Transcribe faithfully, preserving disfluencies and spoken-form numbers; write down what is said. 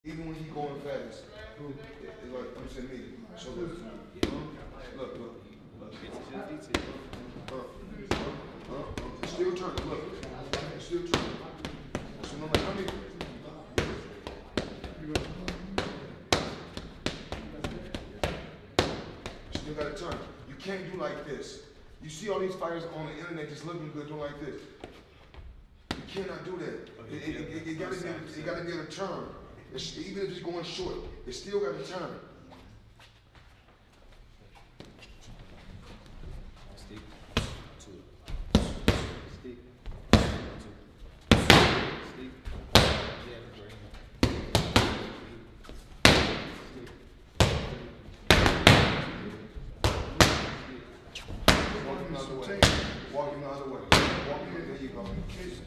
Even when he going fast, it, it, like I'm saying me. So look, look, look, look. Uh, uh, uh, uh, still turning. Look, still turning. So no matter how many. Still got to turn. You can't do like this. You see all these fighters on the internet just looking good, doing like this. You cannot do that. It, it, it, it gotta be, it gotta be able to turn. It's, even if it's going short, it still got to turn. Stick. Two. Stick. Two. Stick. Yeah, great. Walking the other way. Walking the other way. Walking, there you go.